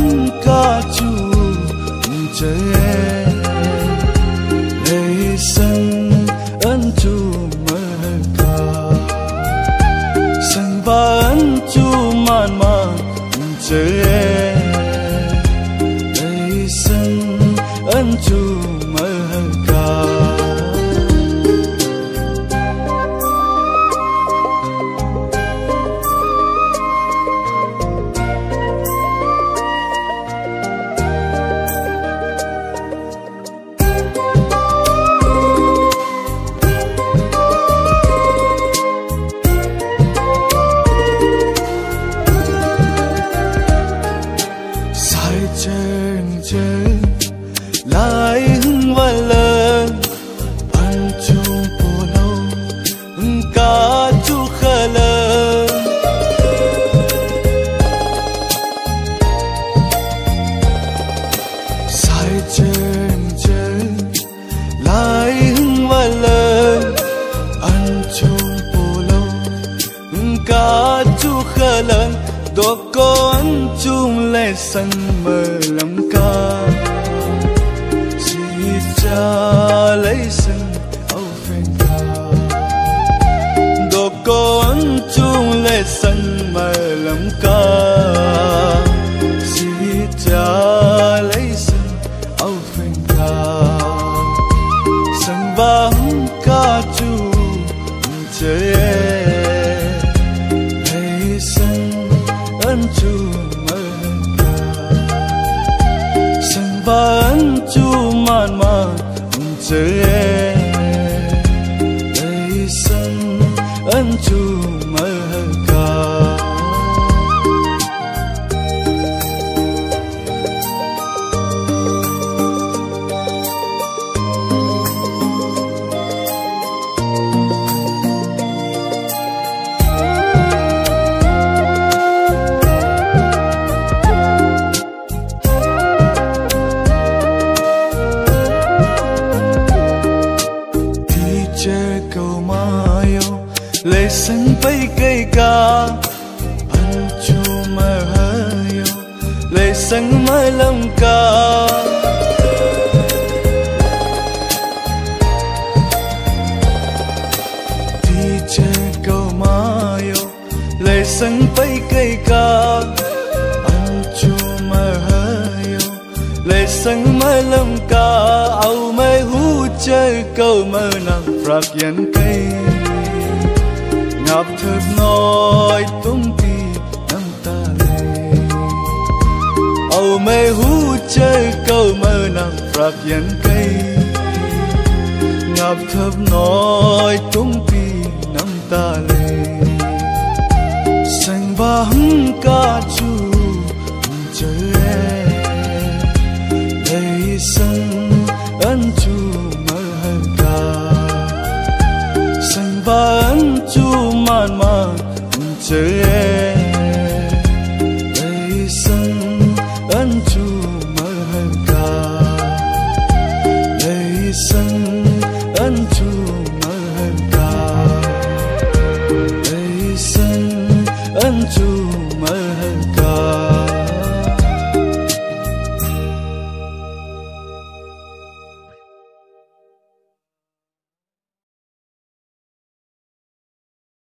ca chu chơi lấy sân ân chu mơ ca sân và ân chu man man chơi lấy sân ân chu mơ ca chân chân lại hưng và lớn ăn chu bồ lâu cá chu khờ lớn sai chân chân lại hưng và lớn ăn chu bồ lâu cá chu khờ lớn đồ con chung lệ sân mơ lắm ca si cha lấy sân âu phèn ca đồ con chung lệ sân mơ lắm ca si cha lấy sân âu phèn ca sân vắng ca chu chơi lấy sân ân chu mơ ca sân và ân chu man man chơi lấy sân ân chu mơ ca cầu mayo lấy sân bay cây ca ăn chu mơ hayo lấy sân mơ lâm ca đi chơi cầu mayo lấy sân bay cây ca ăn chu mơ hayo lấy sân mơ lâm ca âu mê hu chơi cầu mơ nằm rạc yên cây ngập thơm nói tung ti năm ta lệ âu mê hu chơi cầu mơ nằm rạc yên cây ngập thơm nói tung ti năm ta lệ xanh vắng ca chu chơi lấy sân ân chu và ân chu man man chơi